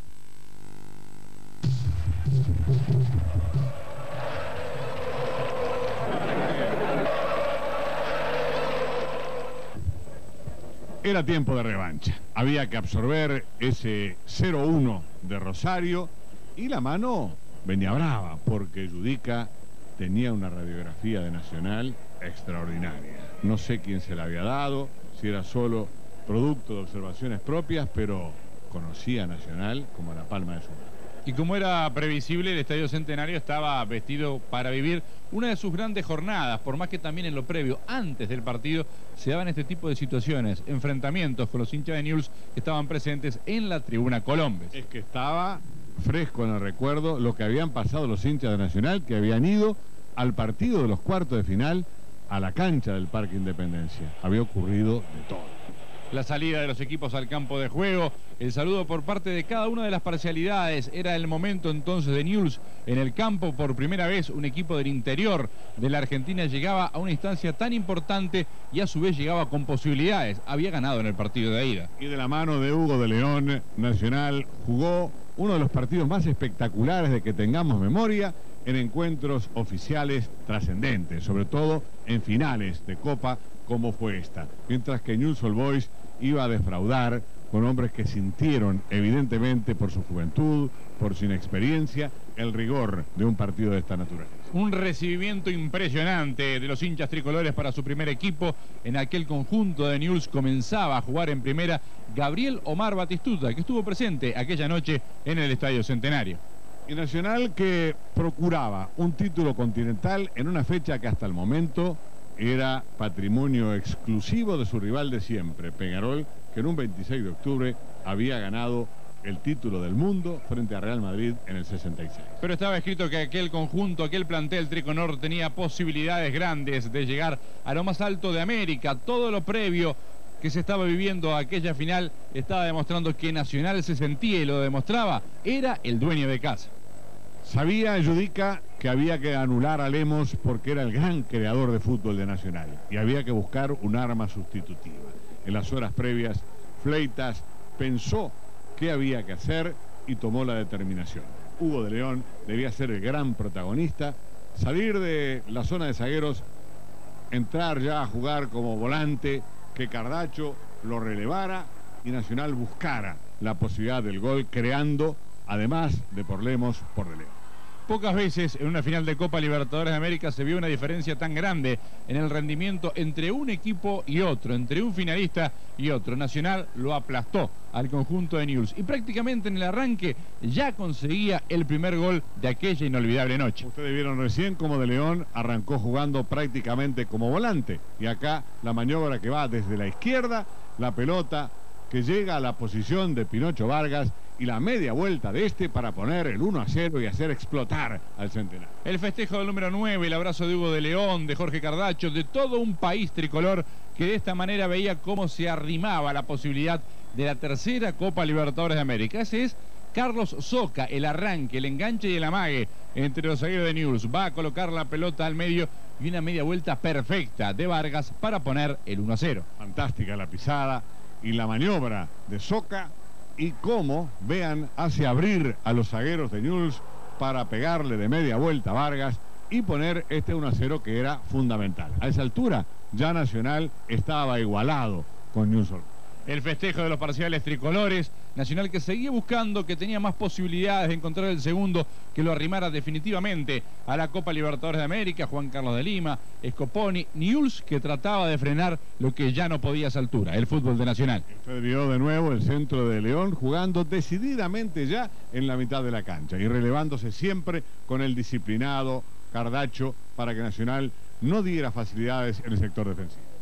Era tiempo de revancha. Había que absorber ese cero uno de Rosario y la mano venía brava porque Judica tenía una radiografía de Nacional extraordinaria. No sé quién se la había dado, si era solo producto de observaciones propias, pero conocía a Nacional como la palma de su mano. Y como era previsible, el Estadio Centenario estaba vestido para vivir una de sus grandes jornadas, por más que también en lo previo, antes del partido, se daban este tipo de situaciones, enfrentamientos con los hinchas de Newell's que estaban presentes en la tribuna Colombes. Es que estaba fresco en el recuerdo lo que habían pasado los hinchas de Nacional, que habían ido al partido de los cuartos de final a la cancha del Parque Independencia. Había ocurrido de todo. La salida de los equipos al campo de juego, el saludo por parte de cada una de las parcialidades. Era el momento entonces de Newell's en el campo. Por primera vez un equipo del interior de la Argentina llegaba a una instancia tan importante y a su vez llegaba con posibilidades. Había ganado en el partido de ida. Y de la mano de Hugo de León, Nacional jugó uno de los partidos más espectaculares de que tengamos memoria en encuentros oficiales trascendentes, sobre todo en finales de Copa como fue esta. Mientras que Newell's Old Boys iba a defraudar con hombres que sintieron evidentemente por su juventud, por su inexperiencia, el rigor de un partido de esta naturaleza. Un recibimiento impresionante de los hinchas tricolores para su primer equipo. En aquel conjunto de Newell's comenzaba a jugar en primera Gabriel Omar Batistuta, que estuvo presente aquella noche en el Estadio Centenario. Y Nacional que procuraba un título continental en una fecha que hasta el momento era patrimonio exclusivo de su rival de siempre, Peñarol, que en un veintiséis de octubre había ganado el título del mundo frente a Real Madrid en el sesenta y seis. Pero estaba escrito que aquel conjunto, aquel plantel tricolor tenía posibilidades grandes de llegar a lo más alto de América. Todo lo previo que se estaba viviendo a aquella final estaba demostrando que Nacional se sentía y lo demostraba, era el dueño de casa. Sabía Judica que había que anular a Lemos porque era el gran creador de fútbol de Nacional y había que buscar un arma sustitutiva. En las horas previas, Fleitas pensó qué había que hacer y tomó la determinación. Hugo de León debía ser el gran protagonista, salir de la zona de zagueros, entrar ya a jugar como volante, que Cardacho lo relevara y Nacional buscara la posibilidad del gol, creando, además de por Lemos, por de León. Pocas veces en una final de Copa Libertadores de América se vio una diferencia tan grande en el rendimiento entre un equipo y otro, entre un finalista y otro. Nacional lo aplastó al conjunto de Newell's y prácticamente en el arranque ya conseguía el primer gol de aquella inolvidable noche. Ustedes vieron recién cómo de León arrancó jugando prácticamente como volante y acá la maniobra que va desde la izquierda, la pelota que llega a la posición de Pinocho Vargas y la media vuelta de este para poner el uno a cero y hacer explotar al Centenario. El festejo del número nueve, el abrazo de Hugo de León, de Jorge Cardacho, de todo un país tricolor que de esta manera veía cómo se arrimaba la posibilidad de la tercera Copa Libertadores de América. Ese es Carlos Soca, el arranque, el enganche y el amague entre los zagueros de Newell's. Va a colocar la pelota al medio y una media vuelta perfecta de Vargas para poner el uno a cero. Fantástica la pisada y la maniobra de Soca. Y cómo, vean, hace abrir a los zagueros de Newell's para pegarle de media vuelta a Vargas y poner este uno a cero que era fundamental. A esa altura ya Nacional estaba igualado con Newell's. El festejo de los parciales tricolores, Nacional que seguía buscando, que tenía más posibilidades de encontrar el segundo que lo arrimara definitivamente a la Copa Libertadores de América. Juan Carlos de Lima, Scoponi, Newell's que trataba de frenar lo que ya no podía a esa altura, el fútbol de Nacional. Usted vio de nuevo el centro de León jugando decididamente ya en la mitad de la cancha y relevándose siempre con el disciplinado Cardacho para que Nacional no diera facilidades en el sector defensivo.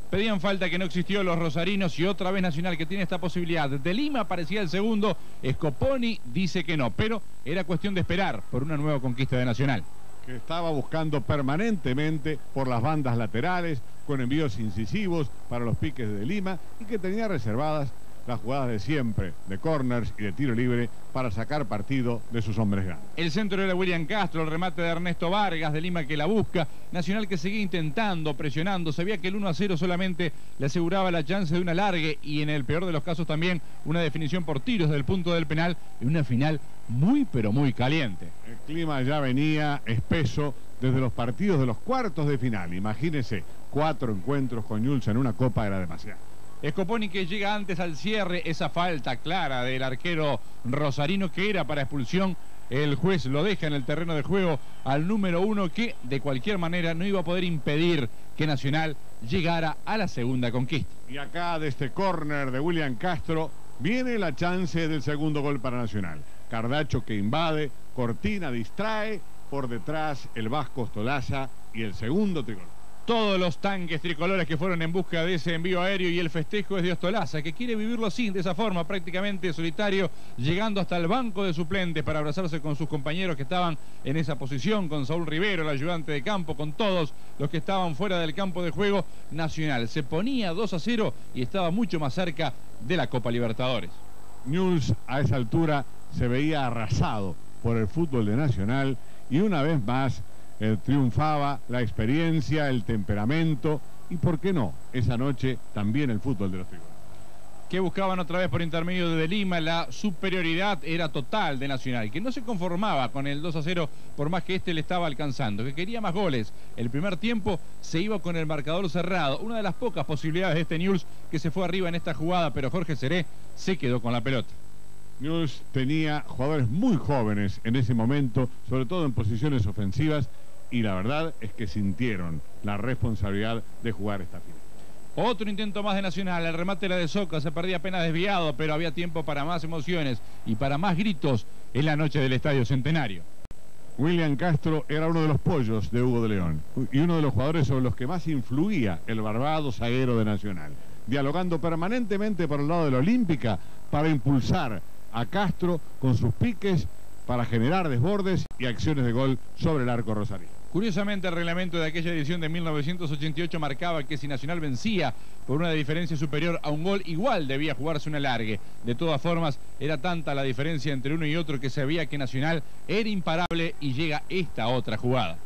pedían falta que no existió los rosarinos y otra vez Nacional que tiene esta posibilidad. De Lima aparecía el segundo, Scoponi dice que no, pero era cuestión de esperar por una nueva conquista de Nacional. Que estaba buscando permanentemente por las bandas laterales, con envíos incisivos para los piques de Lima y que tenía reservadas las jugadas de siempre, de corners y de tiro libre para sacar partido de sus hombres grandes. El centro era William Castro, el remate de Ernesto Vargas de Lima que la busca, Nacional que seguía intentando, presionando, sabía que el uno a cero solamente le aseguraba la chance de una largue y en el peor de los casos también una definición por tiros del punto del penal en una final muy pero muy caliente. El clima ya venía espeso desde los partidos de los cuartos de final, imagínense, cuatro encuentros con Newell's en una copa era demasiado. Scoponi que llega antes al cierre, esa falta clara del arquero rosarino que era para expulsión, el juez lo deja en el terreno de juego al número uno que de cualquier manera no iba a poder impedir que Nacional llegara a la segunda conquista. Y acá de este córner de William Castro viene la chance del segundo gol para Nacional. Cardacho que invade, Cortina distrae, por detrás el Vasco Ostolaza y el segundo tricolor. Todos los tanques tricolores que fueron en busca de ese envío aéreo y el festejo es de Ostolaza, que quiere vivirlo así, de esa forma, prácticamente solitario, llegando hasta el banco de suplentes para abrazarse con sus compañeros que estaban en esa posición, con Saúl Rivero, el ayudante de campo, con todos los que estaban fuera del campo de juego. Nacional se ponía dos a cero y estaba mucho más cerca de la Copa Libertadores. Newell's a esa altura se veía arrasado por el fútbol de Nacional y una vez más Eh, triunfaba la experiencia, el temperamento y, ¿por qué no?, esa noche también el fútbol de los tricolores. Que buscaban otra vez por intermedio de De Lima, la superioridad era total de Nacional, que no se conformaba con el dos a cero por más que este le estaba alcanzando, que quería más goles. El primer tiempo se iba con el marcador cerrado, una de las pocas posibilidades de este Newell's que se fue arriba en esta jugada, pero Jorge Seré se quedó con la pelota. Newell's tenía jugadores muy jóvenes en ese momento, sobre todo en posiciones ofensivas, y la verdad es que sintieron la responsabilidad de jugar esta final. Otro intento más de Nacional, el remate era de Soca, se perdía apenas desviado, pero había tiempo para más emociones y para más gritos en la noche del Estadio Centenario. William Castro era uno de los pollos de Hugo de León y uno de los jugadores sobre los que más influía el barbado zaguero de Nacional, dialogando permanentemente por el lado de la Olímpica para impulsar a Castro con sus piques para generar desbordes y acciones de gol sobre el arco rosarino. Curiosamente, el reglamento de aquella edición de mil novecientos ochenta y ocho marcaba que si Nacional vencía por una diferencia superior a un gol, igual debía jugarse una largue. De todas formas, era tanta la diferencia entre uno y otro que se veía que Nacional era imparable y llega esta otra jugada.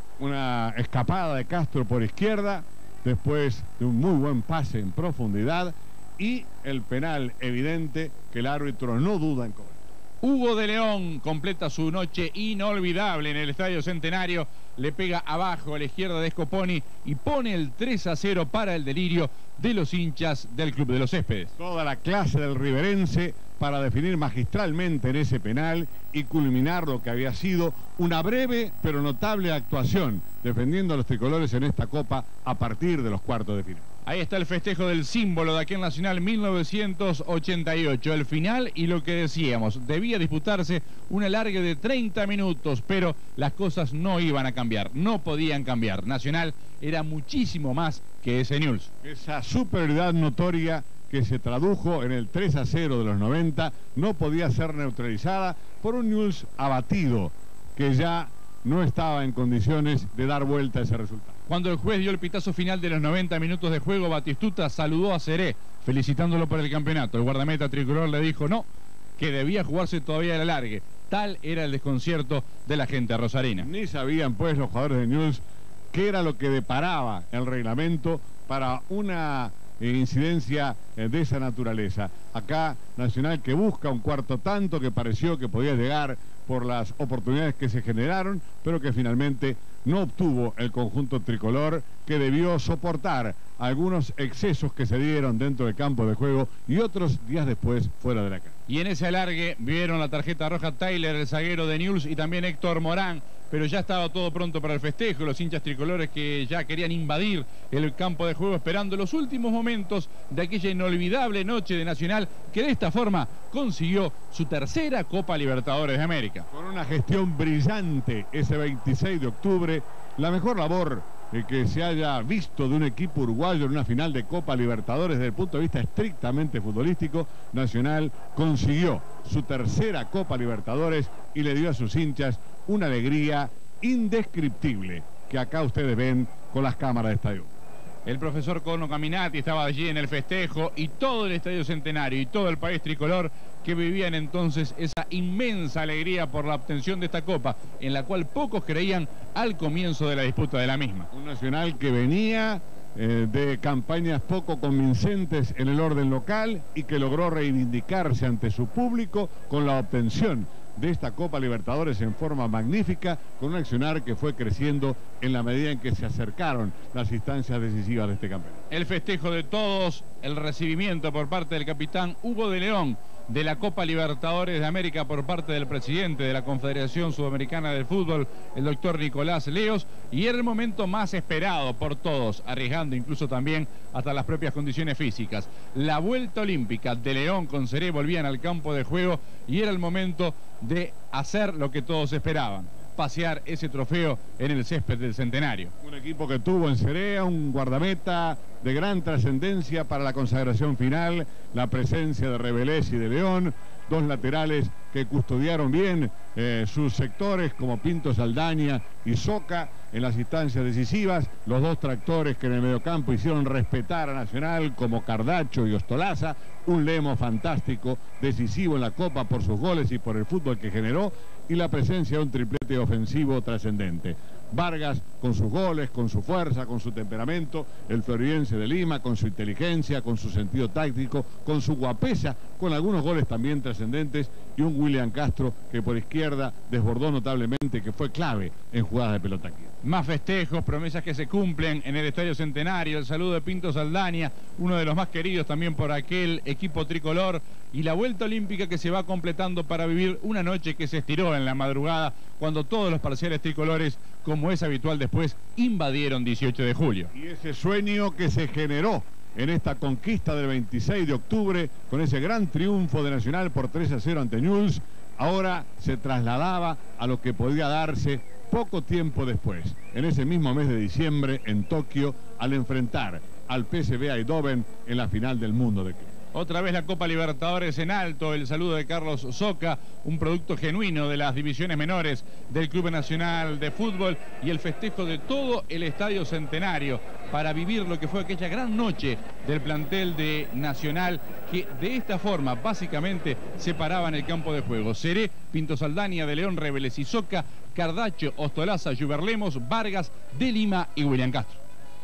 Una escapada de Castro por izquierda, después de un muy buen pase en profundidad y el penal evidente que el árbitro no duda en cobrar. Hugo de León completa su noche inolvidable en el Estadio Centenario, le pega abajo a la izquierda de Scoponi y pone el tres a cero para el delirio de los hinchas del Club de los Céspedes. Toda la clase del riverense para definir magistralmente en ese penal y culminar lo que había sido una breve pero notable actuación defendiendo a los tricolores en esta Copa a partir de los cuartos de final. Ahí está el festejo del símbolo de aquel Nacional mil novecientos ochenta y ocho, el final y lo que decíamos, debía disputarse una larga de treinta minutos, pero las cosas no iban a cambiar, no podían cambiar. Nacional era muchísimo más que ese Newell's. Esa superioridad notoria que se tradujo en el tres a cero de los noventa no podía ser neutralizada por un Newell's abatido que ya no estaba en condiciones de dar vuelta a ese resultado. Cuando el juez dio el pitazo final de los noventa minutos de juego, Batistuta saludó a Seré, felicitándolo por el campeonato. El guardameta tricolor le dijo no, que debía jugarse todavía el alargue. Tal era el desconcierto de la gente rosarina. Ni sabían pues los jugadores de Newell's qué era lo que deparaba el reglamento para una incidencia de esa naturaleza. Acá Nacional que busca un cuarto tanto que pareció que podía llegar por las oportunidades que se generaron, pero que finalmente no obtuvo el conjunto tricolor, que debió soportar algunos excesos que se dieron dentro del campo de juego y otros días después fuera de la cancha. Y en ese alargue vieron la tarjeta roja Tyler, el zaguero de Newell's, y también Héctor Morán, pero ya estaba todo pronto para el festejo, los hinchas tricolores que ya querían invadir el campo de juego esperando los últimos momentos de aquella inolvidable noche de Nacional que de esta forma consiguió su tercera Copa Libertadores de América. Con una gestión brillante ese veintiséis de octubre, la mejor labor eh, que se haya visto de un equipo uruguayo en una final de Copa Libertadores desde el punto de vista estrictamente futbolístico. Nacional consiguió su tercera Copa Libertadores y le dio a sus hinchas una alegría indescriptible que acá ustedes ven con las cámaras de estadio. El profesor Cono Caminati estaba allí en el festejo y todo el Estadio Centenario y todo el país tricolor que vivían entonces esa inmensa alegría por la obtención de esta copa, en la cual pocos creían al comienzo de la disputa de la misma. Un Nacional que venía eh, de campañas poco convincentes en el orden local y que logró reivindicarse ante su público con la obtención de esta Copa Libertadores en forma magnífica, con un accionar que fue creciendo en la medida en que se acercaron las instancias decisivas de este campeonato. El festejo de todos, el recibimiento por parte del capitán Hugo de León de la Copa Libertadores de América por parte del presidente de la Confederación Sudamericana del Fútbol, el doctor Nicolás Leos, y era el momento más esperado por todos, arriesgando incluso también hasta las propias condiciones físicas. La vuelta olímpica de León con Seré volvían al campo de juego y era el momento de hacer lo que todos esperaban: pasear ese trofeo en el césped del Centenario. Un equipo que tuvo en Cerea un guardameta de gran trascendencia para la consagración final, la presencia de Rebelés y de León, dos laterales que custodiaron bien eh, sus sectores como Pinto Saldaña y Soca en las instancias decisivas, los dos tractores que en el mediocampo hicieron respetar a Nacional como Cardacho y Ostolaza, un Lemo fantástico, decisivo en la Copa por sus goles y por el fútbol que generó, y la presencia de un triplete ofensivo trascendente. Vargas con sus goles, con su fuerza, con su temperamento, el floridense de Lima con su inteligencia, con su sentido táctico, con su guapesa, con algunos goles también trascendentes, y un William Castro que por izquierda desbordó notablemente, que fue clave en jugadas de pelota quieta. Más festejos, promesas que se cumplen en el Estadio Centenario, el saludo de Pinto Saldaña, uno de los más queridos también por aquel equipo tricolor, y la vuelta olímpica que se va completando para vivir una noche que se estiró en la madrugada, cuando todos los parciales tricolores, como es habitual después, invadieron dieciocho de julio. Y ese sueño que se generó en esta conquista del veintiséis de octubre, con ese gran triunfo de Nacional por tres a cero ante Newell's, ahora se trasladaba a lo que podía darse poco tiempo después, en ese mismo mes de diciembre en Tokio, al enfrentar al P S V Eindhoven en la final del mundo de club. Otra vez la Copa Libertadores en alto, el saludo de Carlos Soca, un producto genuino de las divisiones menores del Club Nacional de Fútbol, y el festejo de todo el Estadio Centenario para vivir lo que fue aquella gran noche del plantel de Nacional, que de esta forma básicamente separaban el campo de juego. Seré, Pinto Saldaña, de León, Rebelés y Soca, Cardacho, Ostolaza, Juberlemos, Vargas, de Lima y William Castro.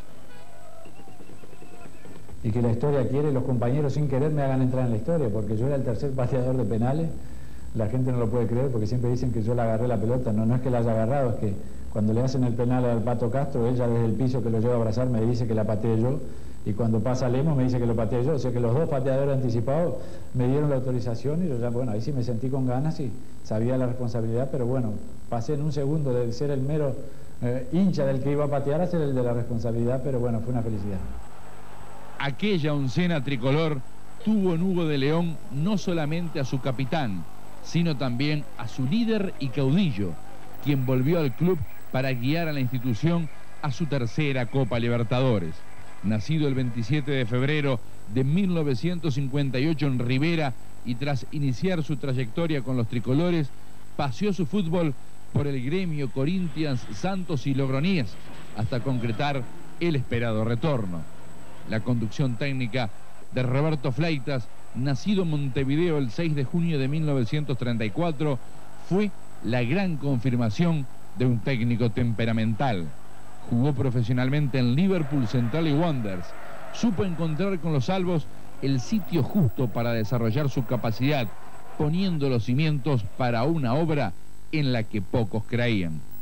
Y que la historia quiere, los compañeros sin querer me hagan entrar en la historia, porque yo era el tercer pateador de penales. La gente no lo puede creer porque siempre dicen que yo le agarré la pelota. No, no es que la haya agarrado, es que cuando le hacen el penal al Pato Castro, ella desde el piso que lo lleva a abrazar me dice que la pateé yo, y cuando pasa Lemos me dice que lo pateé yo. O sea que los dos pateadores anticipados me dieron la autorización, y yo ya, bueno, ahí sí me sentí con ganas y sabía la responsabilidad, pero bueno, pasé en un segundo de ser el mero eh, hincha del que iba a patear a ser el de la responsabilidad, pero bueno, fue una felicidad. Aquella oncena tricolor tuvo en Hugo de León no solamente a su capitán, sino también a su líder y caudillo, quien volvió al club para guiar a la institución a su tercera Copa Libertadores. Nacido el veintisiete de febrero de mil novecientos cincuenta y ocho en Rivera, y tras iniciar su trayectoria con los tricolores, paseó su fútbol por el gremio Corinthians, Santos y Logroñés, hasta concretar el esperado retorno. La conducción técnica de Roberto Fleitas, nacido en Montevideo el seis de junio de mil novecientos treinta y cuatro, fue la gran confirmación de un técnico temperamental. Jugó profesionalmente en Liverpool, Central y Wanderers. Supo encontrar con los albos el sitio justo para desarrollar su capacidad, poniendo los cimientos para una obra en la que pocos creían.